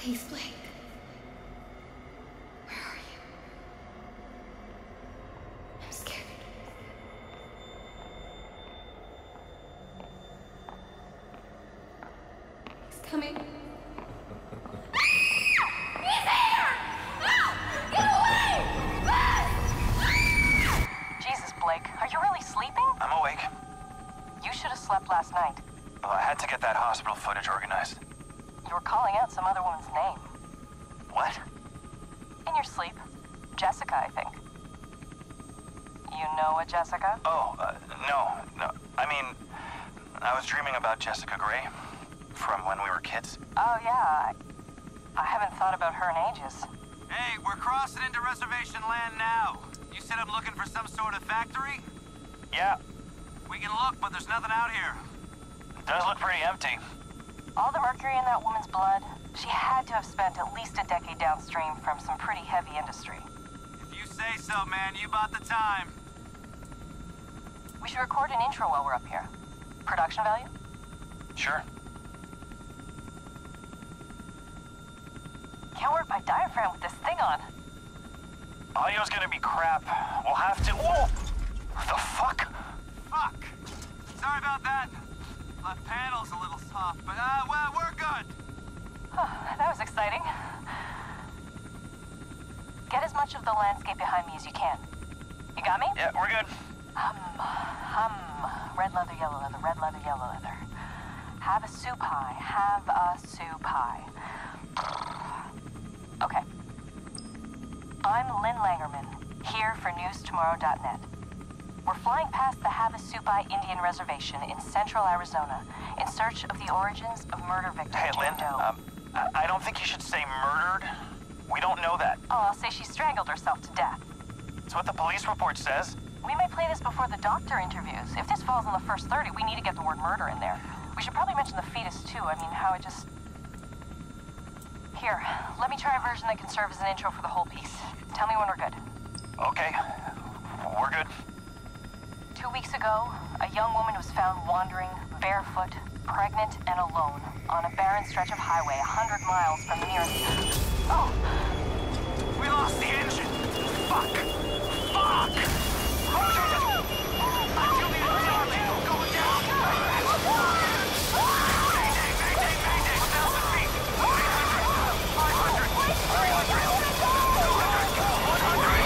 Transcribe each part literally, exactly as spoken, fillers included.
Please, Blake. Where are you? I'm scared. He's coming. He's here! No! Get away! Jesus, Blake, are you really sleeping? I'm awake. You should have slept last night. Well, I had to get that hospital footage organized. You were calling out some other woman's name. What? In your sleep. Jessica, I think. You know a Jessica? Oh, uh, no, no. I mean, I was dreaming about Jessica Gray from when we were kids. Oh, yeah. I, I haven't thought about her in ages. Hey, we're crossing into reservation land now. You said I'm looking for some sort of factory? Yeah, We can look, but there's nothing out here. it does look pretty empty. All the mercury in that woman's blood, she had to have spent at least a decade downstream from some pretty heavy industry. If you say so, man, you bought the time. We should record an intro while we're up here. Production value? Sure. Can't work my diaphragm with this thing on. Audio's gonna be crap. We'll have to... Whoa! The fuck? Fuck. Sorry about that. Left panel's a little soft, but uh, well, we're good. That was exciting. Get as much of the landscape behind me as you can. You got me? Yeah, we're good. Hum, hum. Red leather, yellow leather, red leather, yellow leather. Have a soup pie, have a soup pie. Okay. I'm Lynn Langerman, here for news tomorrow dot net. We're flying past the Havasupai Indian Reservation in central Arizona in search of the origins of murder victim Hey, Lynn, Jane Doe. um, I, I don't think you should say murdered. We don't know that. Oh, I'll say she strangled herself to death. It's what the police report says. We may play this before the doctor interviews. If this falls in the first thirty, we need to get the word murder in there. We should probably mention the fetus, too. I mean, how it just... Here, let me try a version that can serve as an intro for the whole piece. Tell me when we're good. Okay, we're good. Two weeks ago, a young woman was found wandering, barefoot, pregnant, and alone on a barren stretch of highway a hundred miles from the nearest... Oh! We lost the engine. Fuck. Fuck. Oh, Jesus. I feel the engine going down. Mayday, mayday, mayday. one thousand feet. eight hundred. five hundred. three hundred. two hundred. one hundred.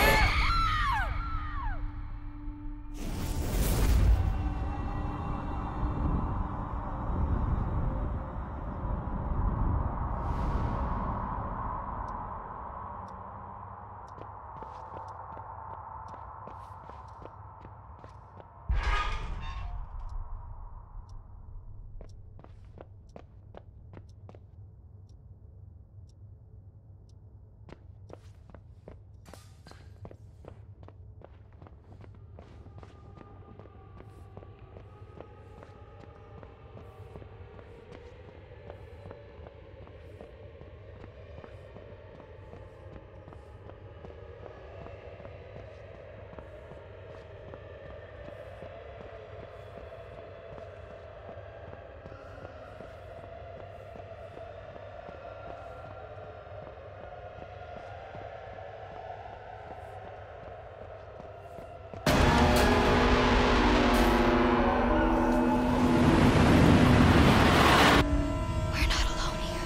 We're not alone here.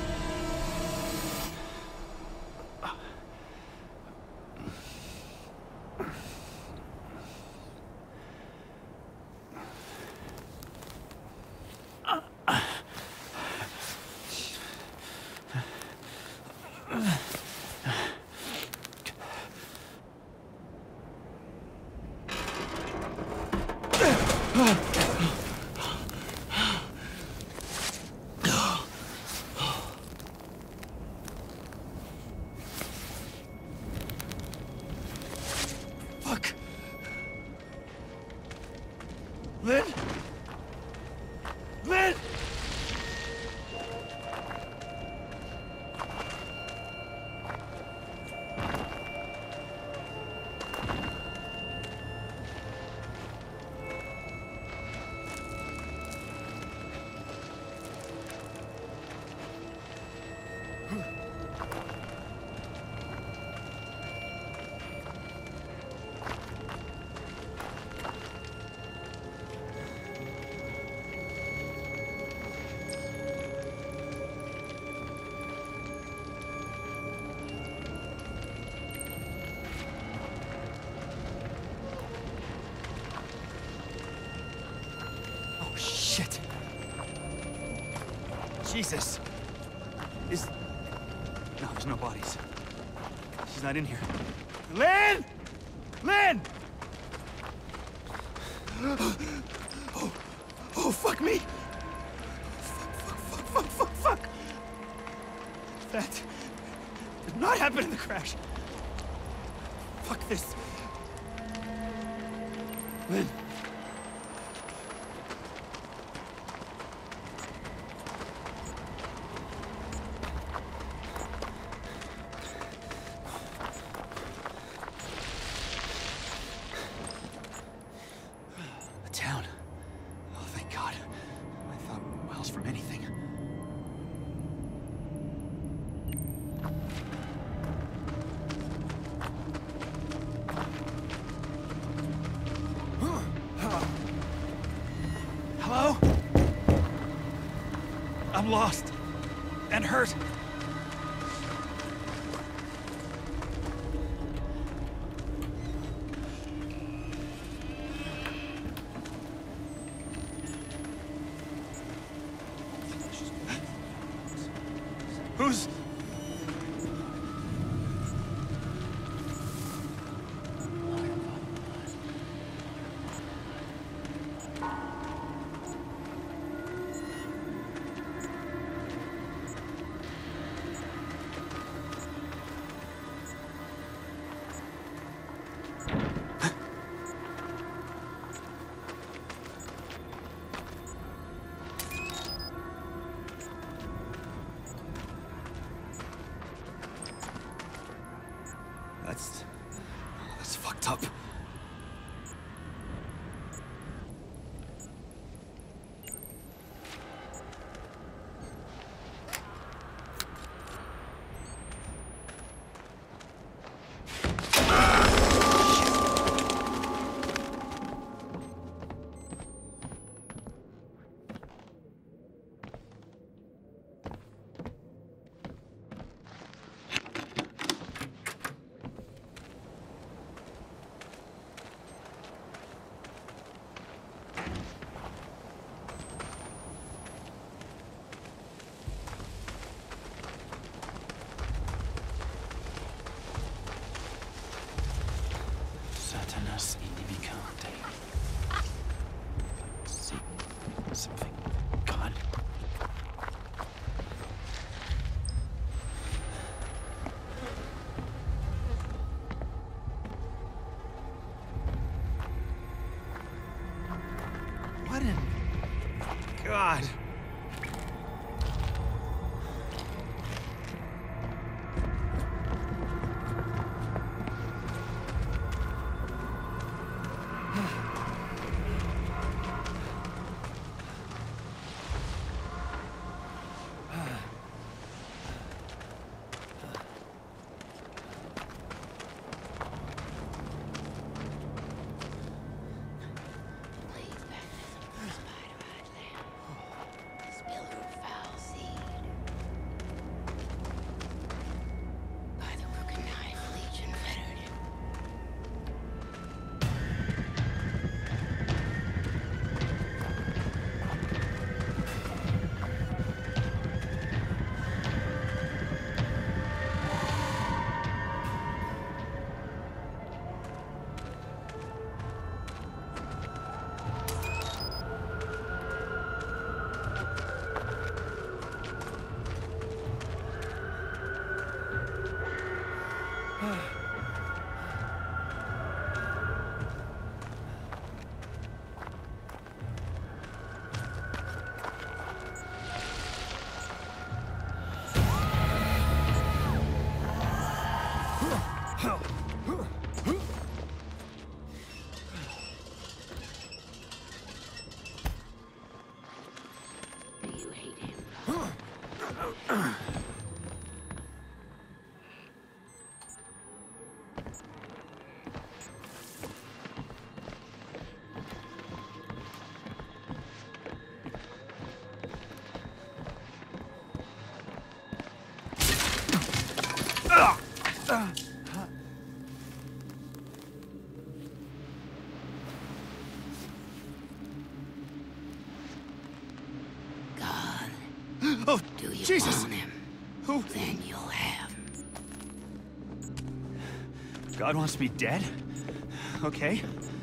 Fuck. Lynn? Lynn! Shit. Jesus. Is... No, there's no bodies. She's not in here. Lynn! Lynn! Oh, oh, fuck me! Fuck, fuck, fuck, fuck, fuck, fuck! That did not happen in the crash. Fuck this. Lynn. A town. Oh, thank God. I thought miles from anything. Hello? I'm lost and hurt. Who's... That's... that's fucked up. Satanas inimicante. Satan, something. God. What in... God. you Jesus! want him, Who? then you'll have him. God wants me dead? Okay.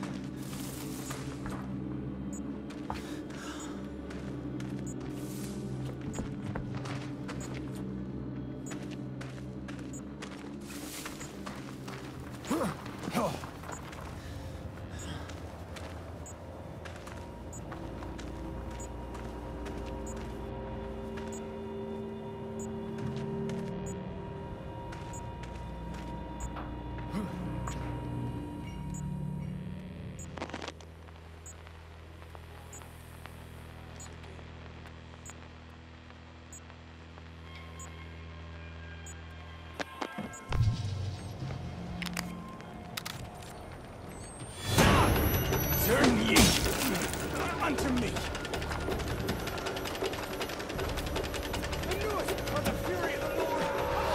Turn ye unto me. I knew it for the fury of the Lord.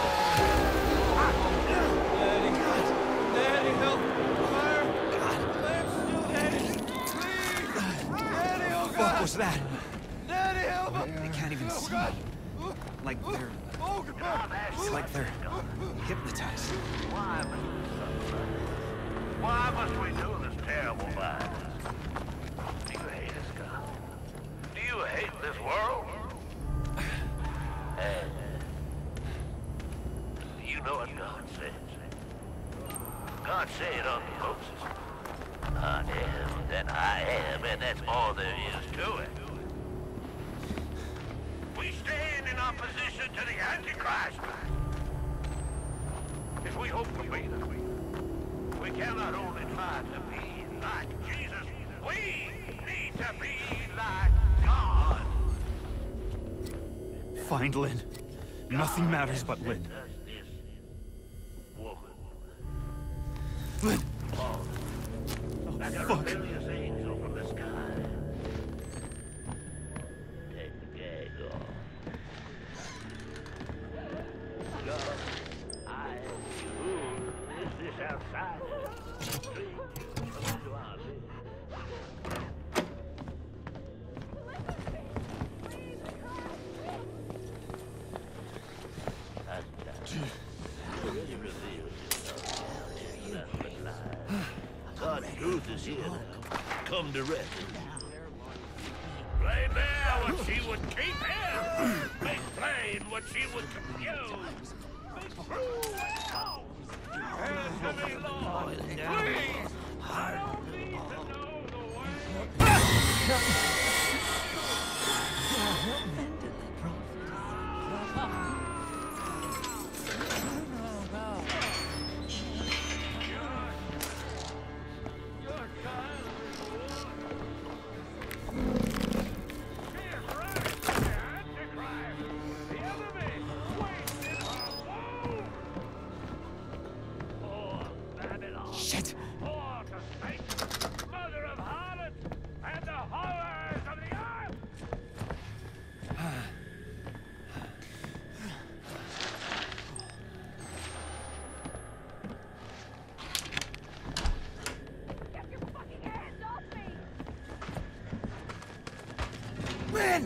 Daddy, God. Daddy, help. Fire. God. Lamp still. Daddy. Please. Daddy, oh God. What was that? Daddy, help. They can't even see. Oh, like they're... Oh, God. It's like they're hypnotized. Why must Why must we do this terrible violence? Do you hate us, God? Do you hate this world? And do you know what God says? God said unto Moses, I am that I am, and that's all there is to it. We stand in opposition to the Antichrist. If we hope to be the we cannot only try to be like Jesus, we need to be like God. Find Lynn. Nothing matters but Lynn. Lynn! Oh, fuck. Angel from the sky. Take the gag off. God, I am you. Is this outside? God's truth is here. Come to rest. Plain there what she would keep him. Make plain what she would confuse. Make true and false. And to me, Lord, please, I don't need to know the way. Shit! Mother of harlots and the horrors of the earth! Get your fucking hands off me! Lynn!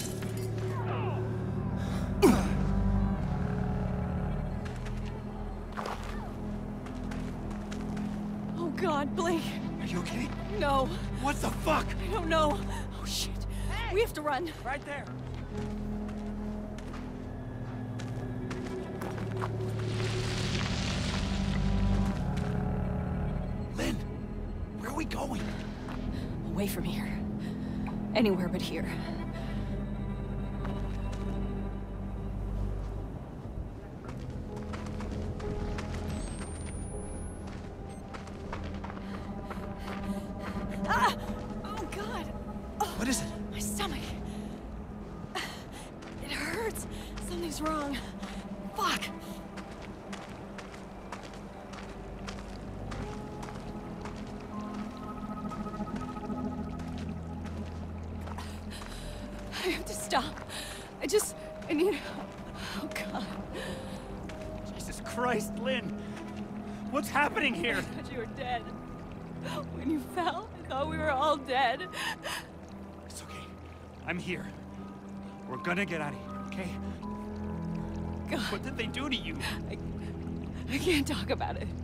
Oh God, Blake. Are you okay? No. What the fuck? I don't know. Oh shit. We have to run. Right there. Lynn, where are we going? Away from here. Anywhere but here. Ah! Oh God! Oh, What is it? my stomach. It hurts. Something's wrong. Fuck. I have to stop. I just... I need... Oh God. Jesus Christ, Lynn! What's happening here? I thought you were dead. When you fell, I thought we were all dead. It's okay. I'm here. We're gonna get out of here, okay? God. What did they do to you? I, I can't talk about it.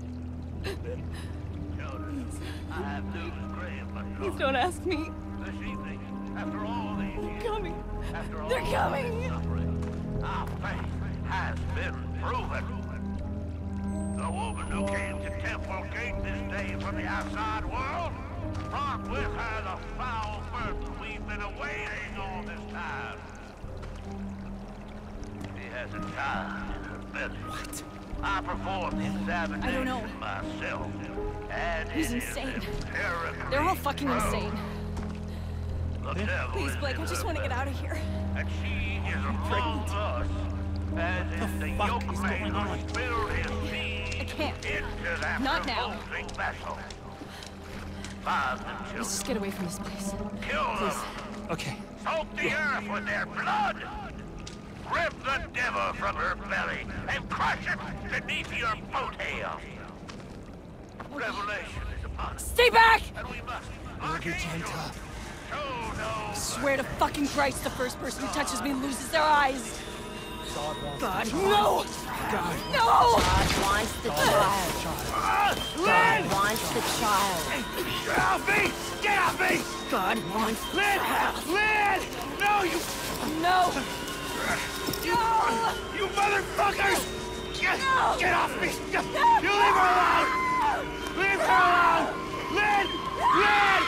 I have news, Gray, of my Please daughter. don't ask me. This evening, after all these years, Coming. after all They're coming. this suffering, our faith has been proven. The woman who came to Temple Gate this day from the outside world brought with her the foul burden we've been awaiting all this time. She has a child in her belly. What? I performed the examination I don't know. myself, and He's it is insane. empirically They're all fucking proven. insane. The devil Please, is Blake, in I just her want to get belly. out of here. And she is among pregnant. us, as is the fuck yoke is man going who on? spilled his seed I can't. into that Not now. revolting vessel. Find the Let's children, just get away from this place. kill them, Okay. soak the earth with their blood, rip the devil from her belly, and crush it beneath your boat hail. Revelation is upon us, Stay back! and we must, like angels, show no Swear to fucking Christ, the first person who touches me loses their eyes. God, no! God. No! God wants the child. God wants the child. Get off me! Get off me! God wants Lynn! Lynn! No, you... no! No! You motherfuckers! Get, No! get off me! You leave her alone! Leave her alone! Lynn! Lynn!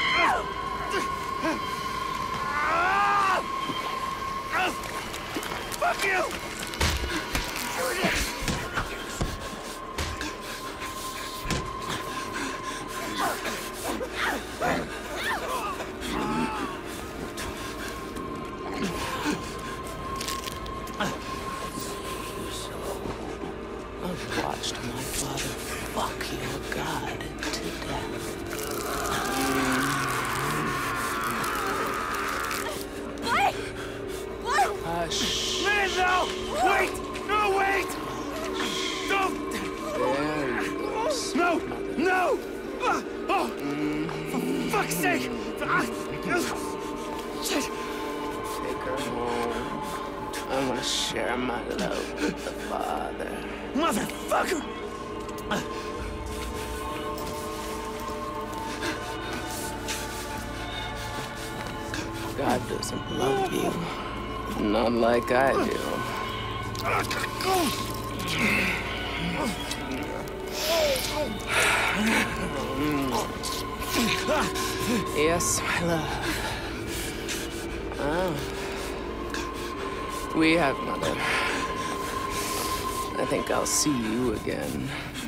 Ah! Ah! Fuck you! I've watched my father fuck your God to death. Blake! Blake! Hush. Lynn, no! Wait! No, wait! Don't! There you go. No! No! Ah, oh! For fuck's sake! Ah, shit! Take her home. I want to share my love with the Father. Motherfucker! God doesn't love you. Not like I do. Yes, my love. Oh. We have, Mother. I think I'll see you again.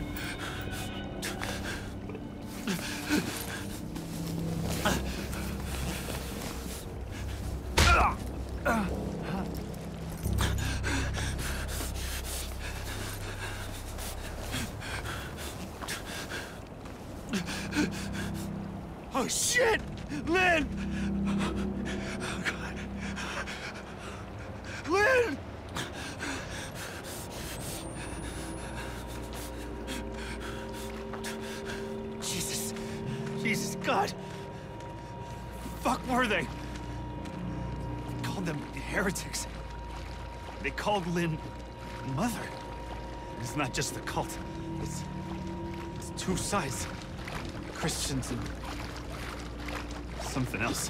Oh shit! Lynn! Oh god. Lynn! Jesus. Jesus, God. Fuck were they? They called them heretics. They called Lynn mother. It's not just the cult. It's, it's two sides. Christians and something else.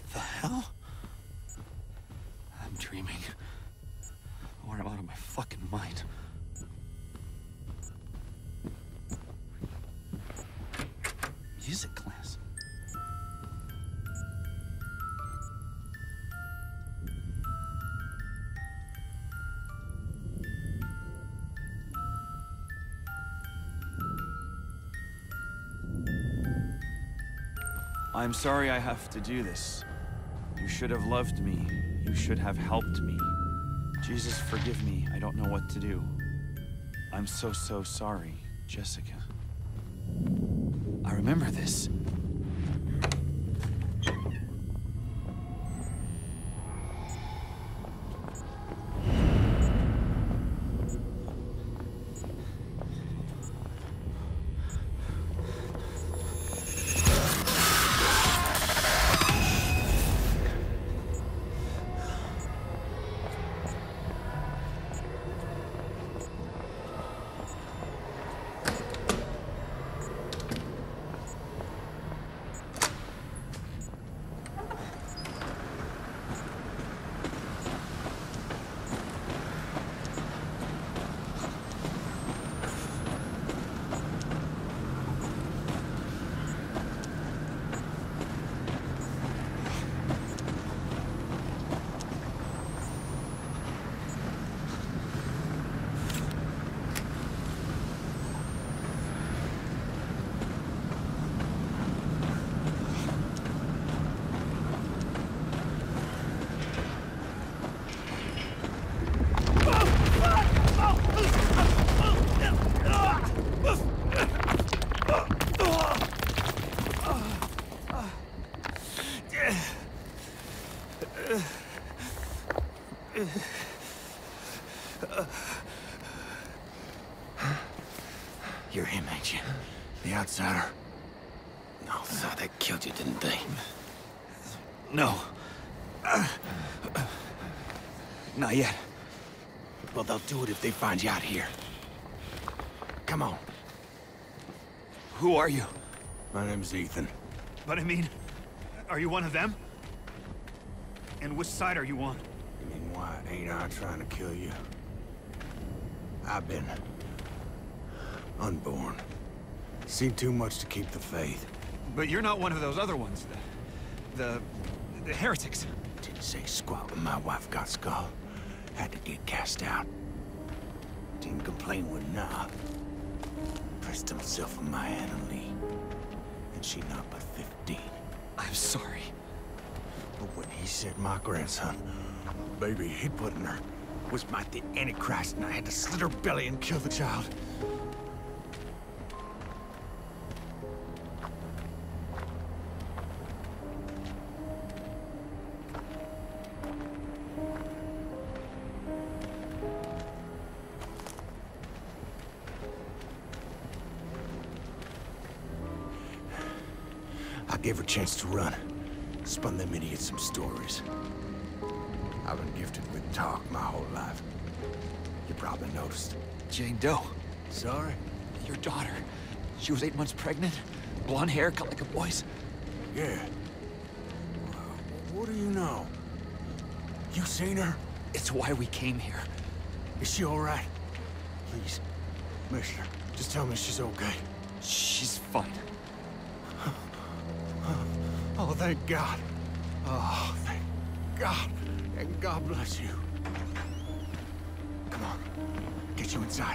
The hell? I'm dreaming. Or I'm out of my fucking mind. Music class. I'm sorry I have to do this. You should have loved me. You should have helped me. Jesus, forgive me. I don't know what to do. I'm so, so sorry, Jessica. I remember this. You're him, ain't you? The outsider? No, so they killed you, didn't they? No. Uh, not yet. Well, they'll do it if they find you out here. Come on. Who are you? My name's Ethan. But I mean, are you one of them? And which side are you on? I mean, why ain't I trying to kill you? I've been unborn. Seen too much to keep the faith. But you're not one of those other ones. The... the... the heretics. Didn't say squat when my wife got skull. Had to get cast out. Didn't complain when nah. Pressed himself on my Anna Lee. And she not but fifteen. I'm sorry. But when he said my grandson, baby he'd put in her, was my the Antichrist, and I had to slit her belly and kill the child. I gave her a chance to run. Spun them idiots some stories. I've been gifted with talk my whole life. You probably noticed. Jane Doe. Sorry? Your daughter. She was eight months pregnant. Blonde hair, cut like a boy's. Yeah. Well, what do you know? You seen her? It's why we came here. Is she all right? Please, mister, just tell me she's okay. She's fine. Oh, thank God. Oh, thank God. And God bless you. Come on. Get you inside.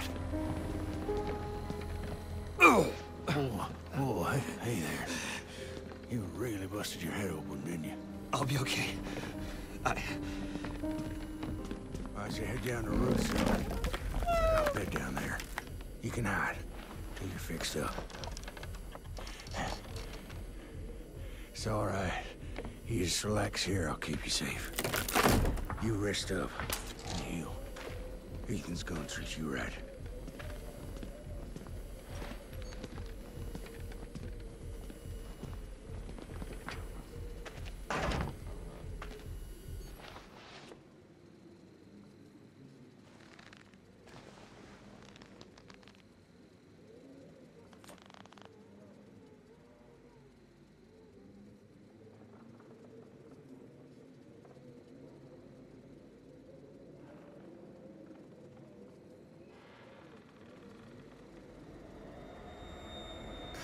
Oh, oh, oh hey, hey there. You really busted your head open, didn't you? I'll be okay. I... Why'd you head down the road, son? Out there down there. You can hide till you're fixed up. It's all right. You just relax here, I'll keep you safe. You rest up and heal. Ethan's gonna treat you right.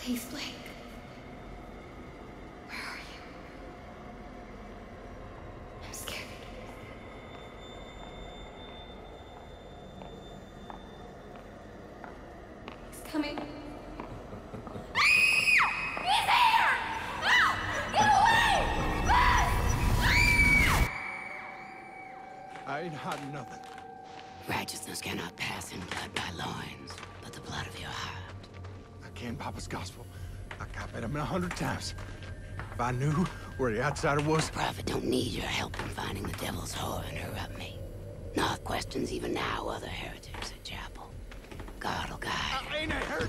Please, Blake. Where are you? I'm scared. He's coming. He's here! No! Get away! I ain't hiding nothing. Righteousness cannot pass in blood by loins, but the blood of your heart. I can't Papa's gospel. I copied him a hundred times. If I knew where the outsider was... Prophet don't need your help in finding the devil's whore and interrupt me. North questions even now other heretics at chapel. God will guide. I ain't a heretic.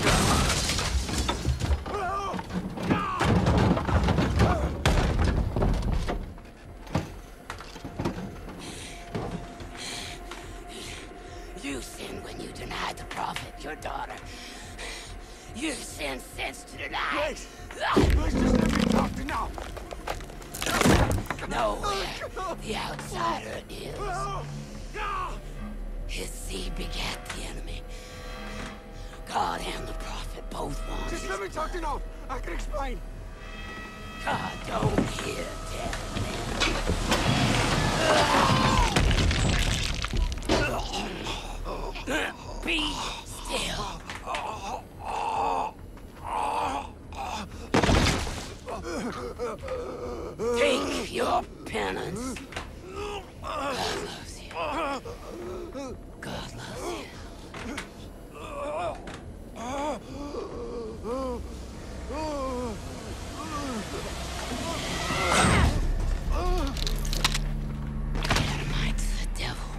You sinned when you denied the prophet, your daughter. You sinned since to deny. Please, please just let me talk to now. Nowhere the outsider is. His seed begat the enemy. God and the prophet both want Just his let me talk to now. I can explain. God don't hear dead men. Be still. Take your penance. God loves you. God loves you. Adamite's the devil.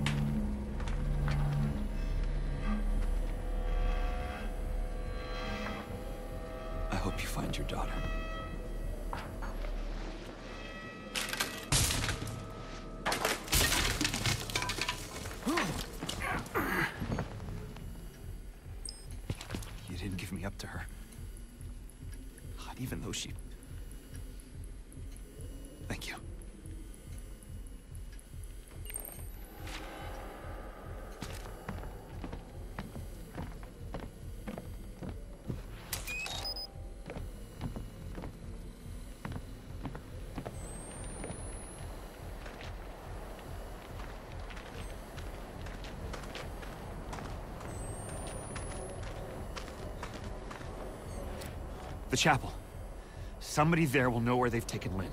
I hope you find your daughter. You didn't give me up to her. Not even though she... Thank you. The chapel. Somebody there will know where they've taken Lynn.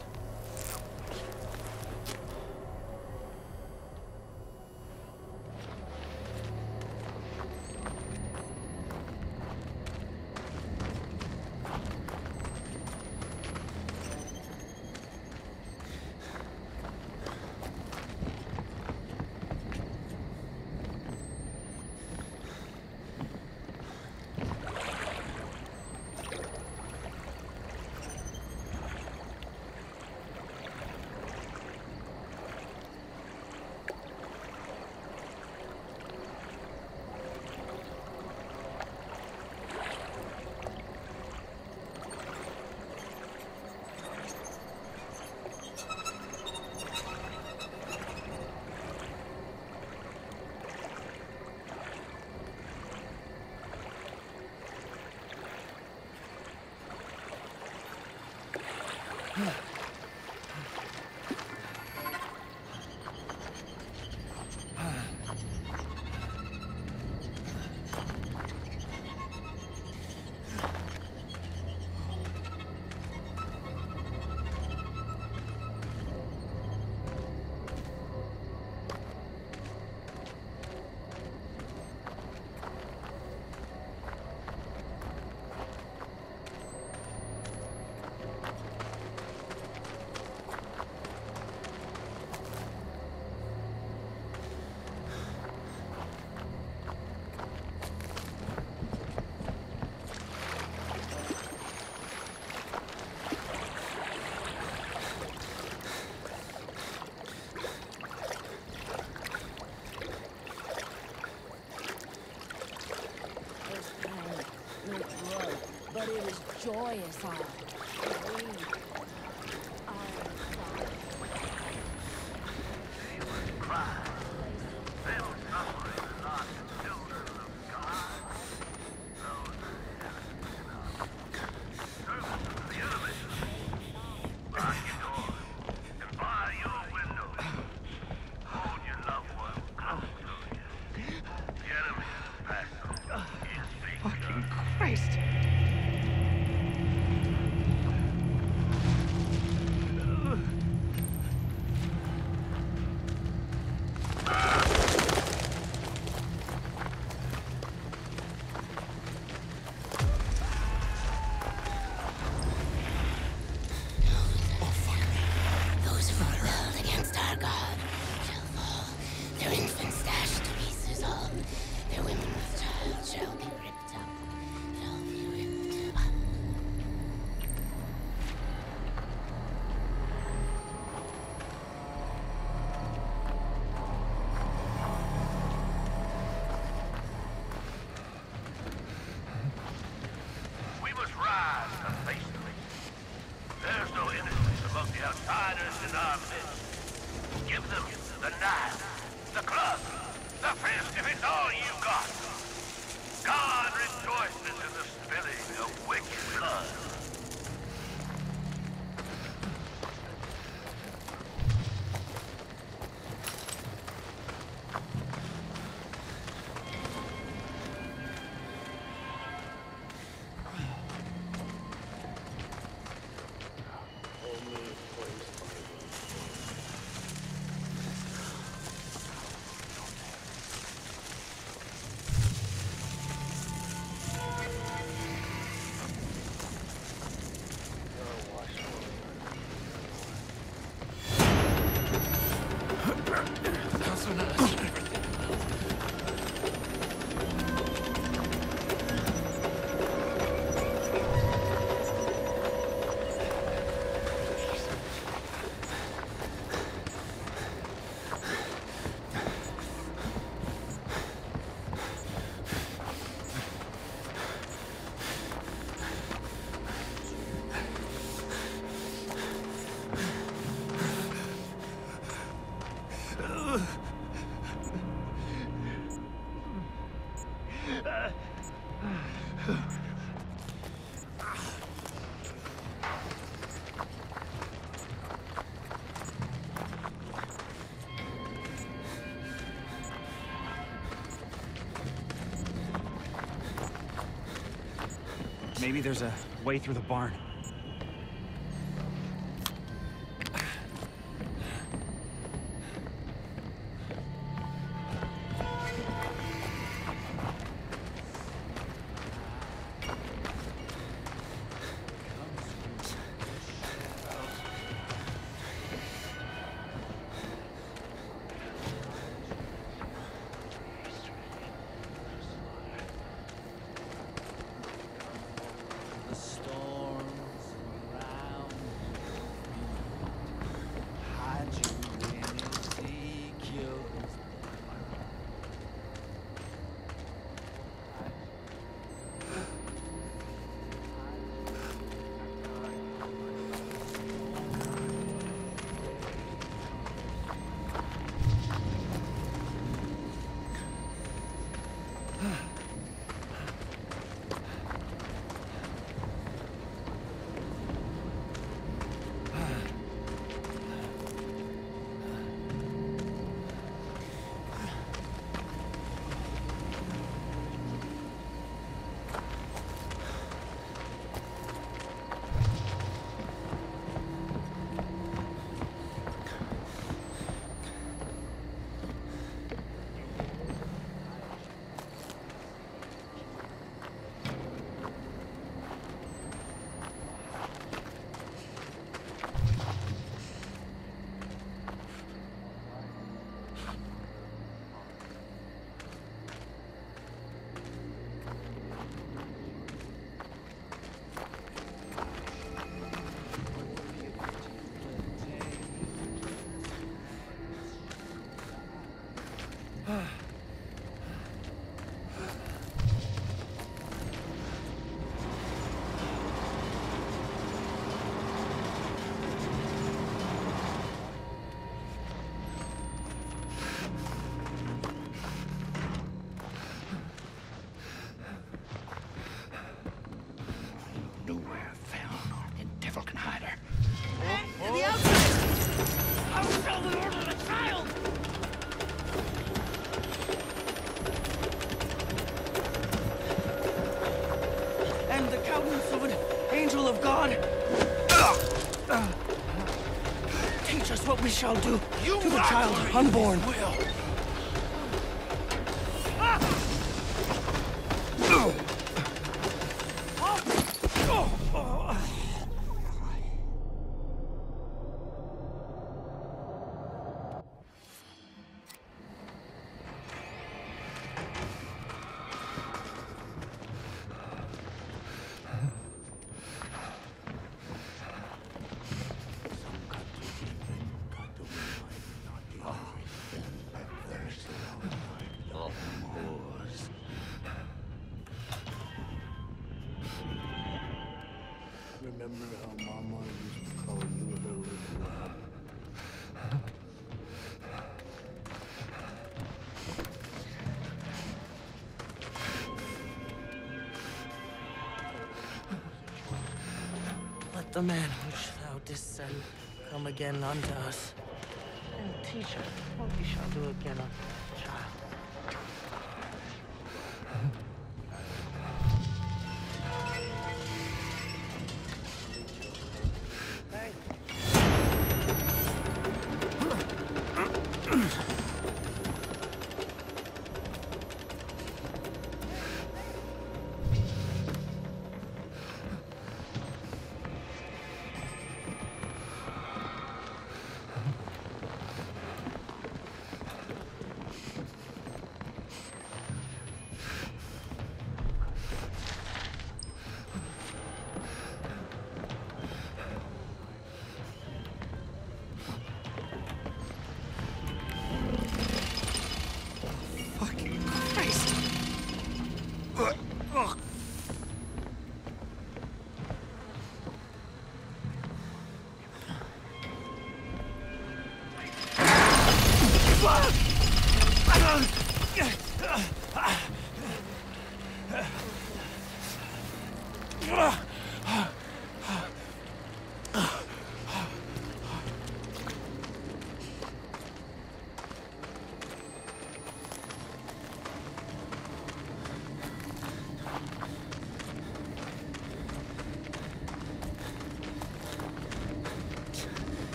But it is joyous hour. We are Maybe there's a way through the barn. What we shall do you to the child unborn. Will. Remember how Mama used to call you the little lad? Let the man which thou didst send come again unto us, and teach us what we shall do again unto the child.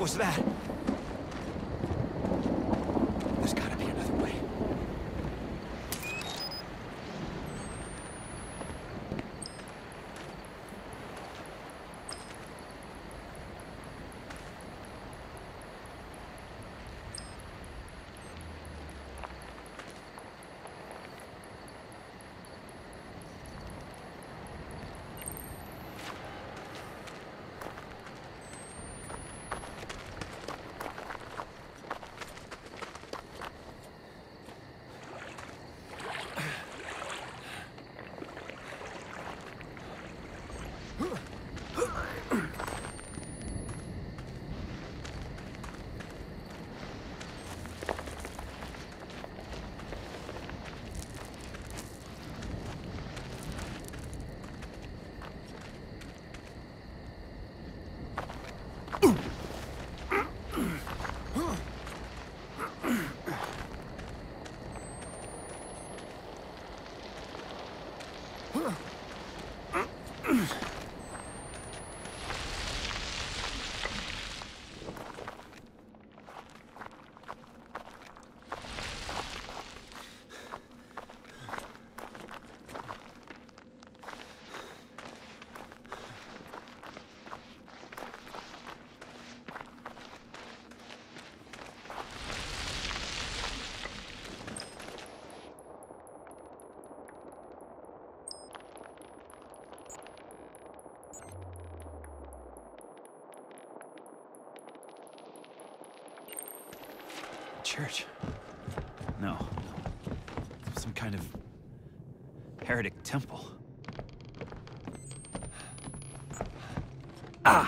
was that? There's gotta be another way. Church? No. Some kind of heretic temple. Ah!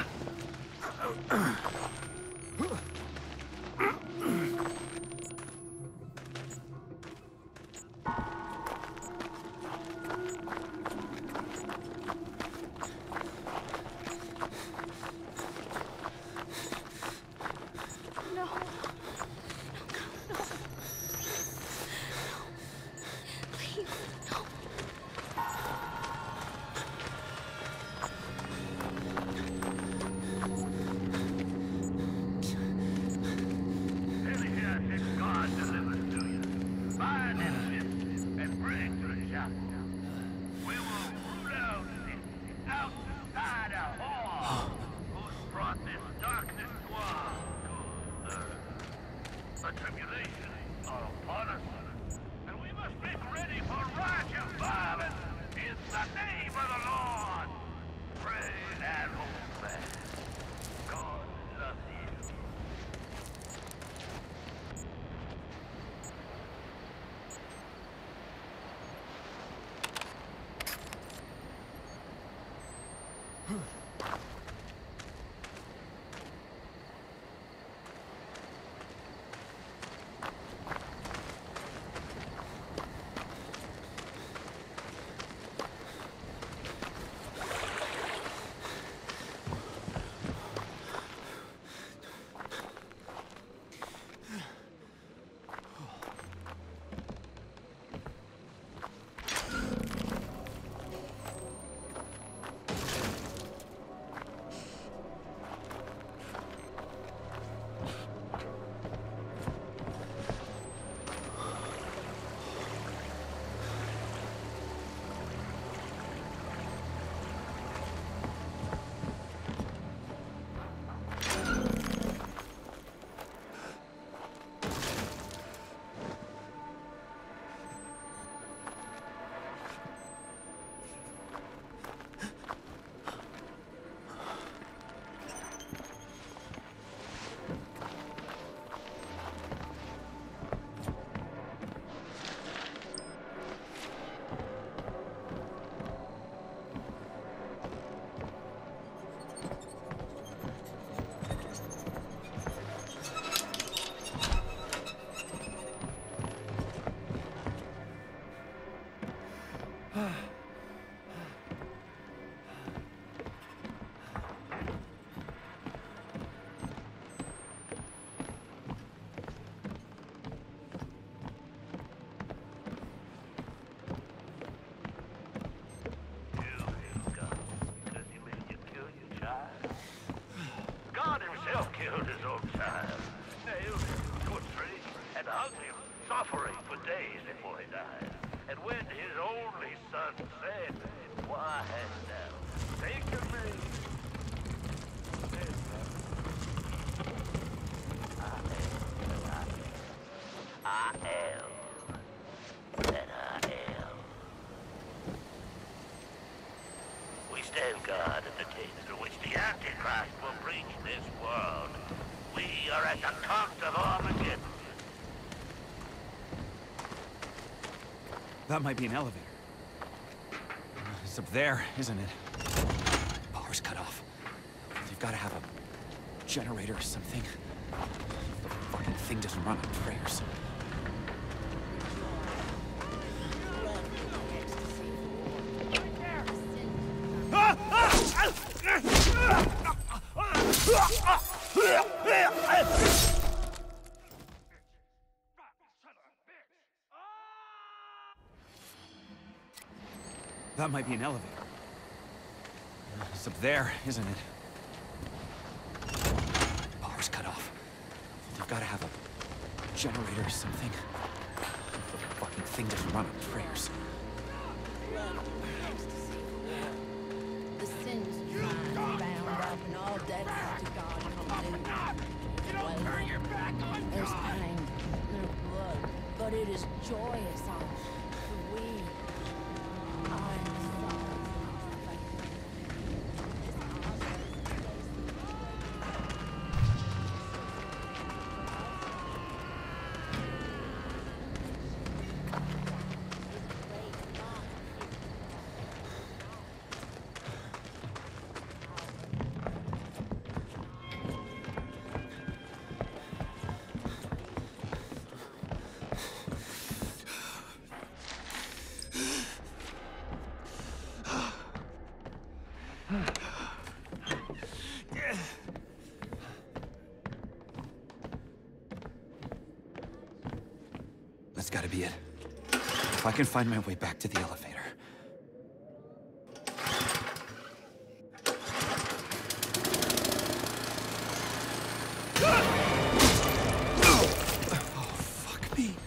child, nailed him to a tree, and hung him, suffering for days before he died. And when his only son said, "Why hast thou taken me?" I am that I am. We stand guard at the gates through which the Antichrist will preach this world. We are at the cost of Armageddon. That might be an elevator. It's up there, isn't it? Power's cut off. You've got to have a generator or something. The fucking thing doesn't run on prayers. That might be an elevator. It's up there, isn't it? Power's cut off. You've got to have a generator or something. The fucking thing doesn't run on prayers. The sins of mine bound up and all debts to God come due. Well, there's pain, there's blood, but it is joyous all for we are the That's gotta be it. If I can find my way back to the elevator. Oh, fuck me.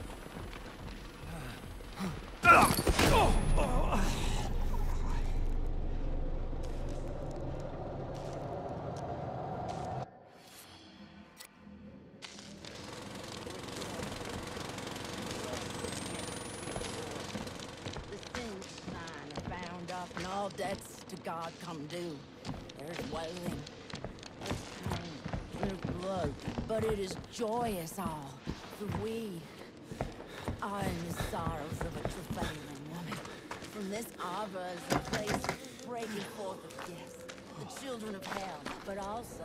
and all debts to God come due. There's wailing, there's pain, there's blood, but it is joyous all, for we are in the sorrows of a travailing woman. From this arbor is the place of breaking forth of gifts, the children of hell, but also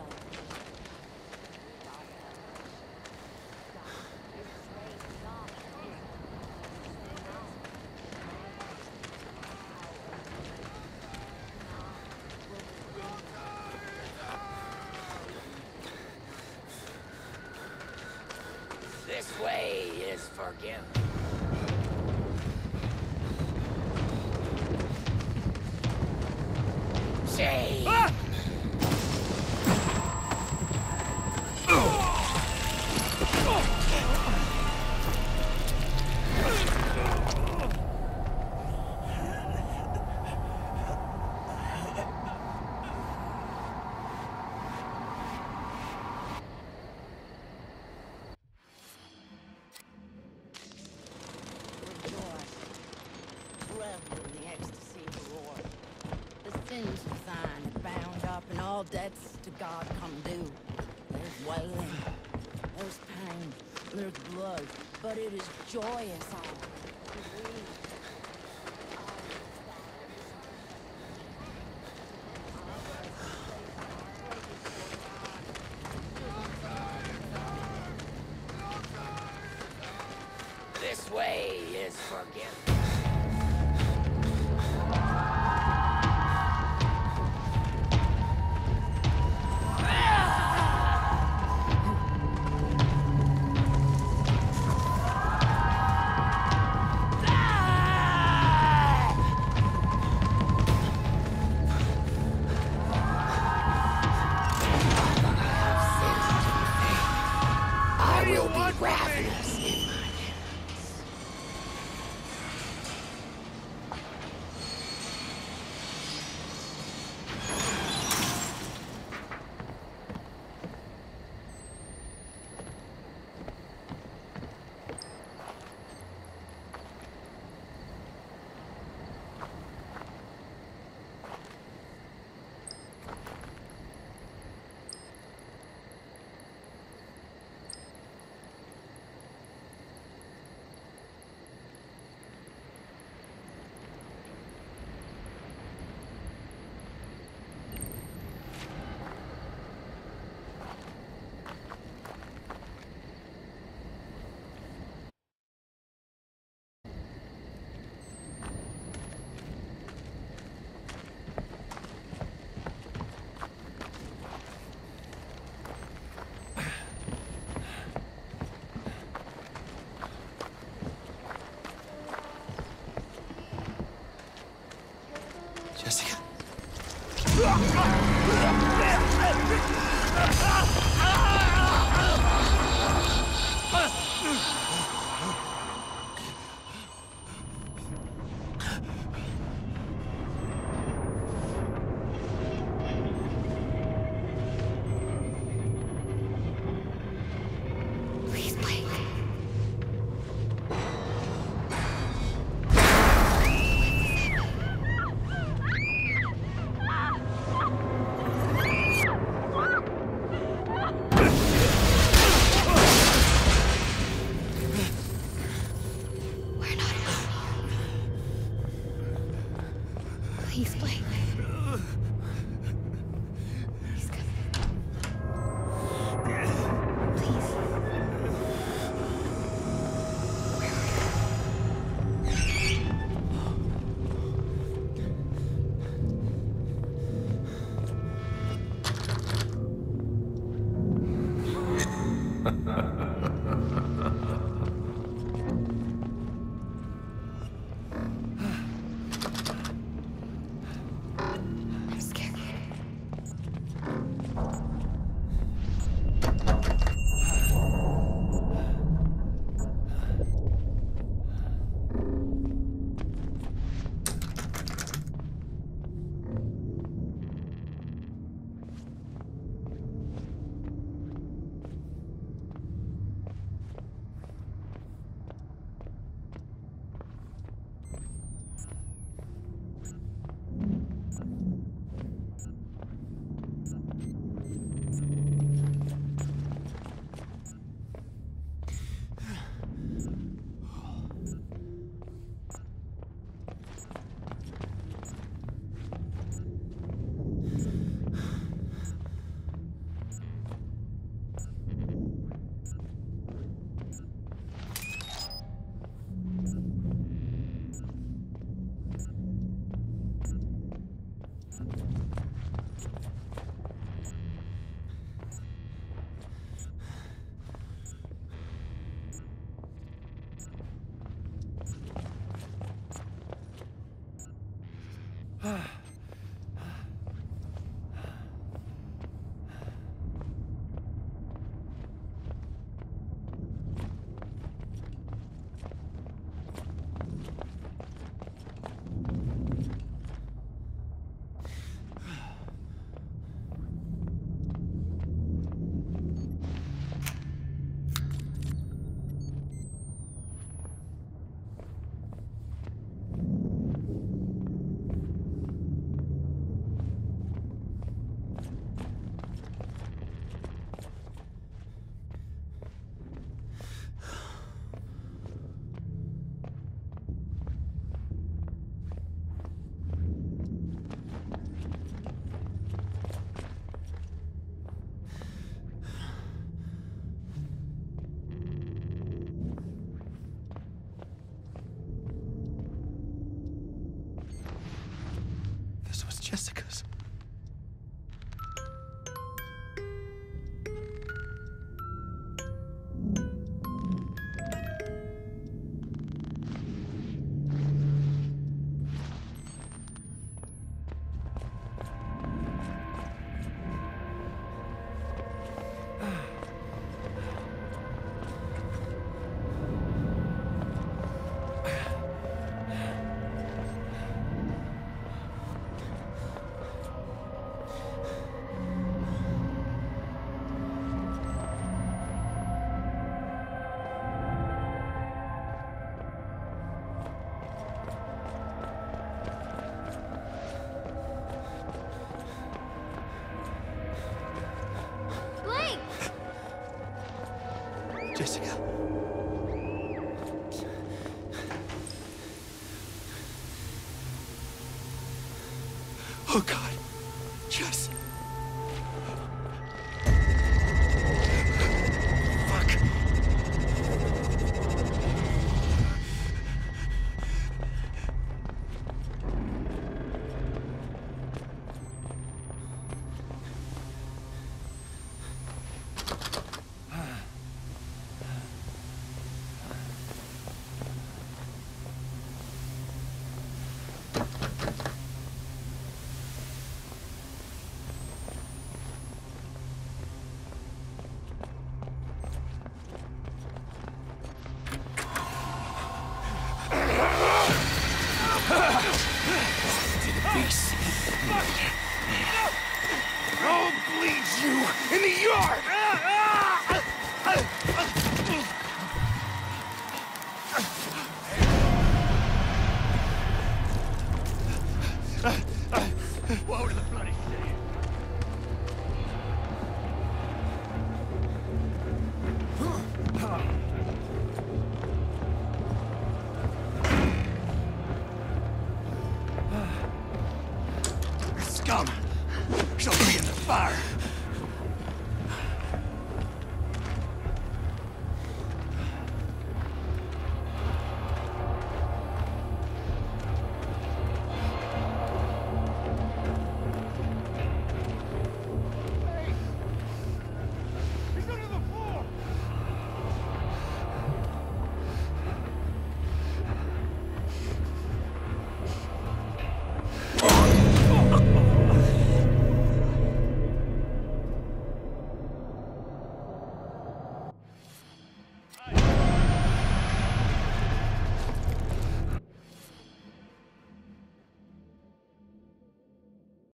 This way is forgiven. Shame! Ah! debts to God come due. There's wailing, there's pain, there's blood, but it is joyous all. This way is forgiven. You'll be ravenous in my Jessica. Please, Blake. Please, Blake. He's coming. Please. I'm scared. Jessica. Oh, God. Jess. Fuck. I'll bleed you in the yard!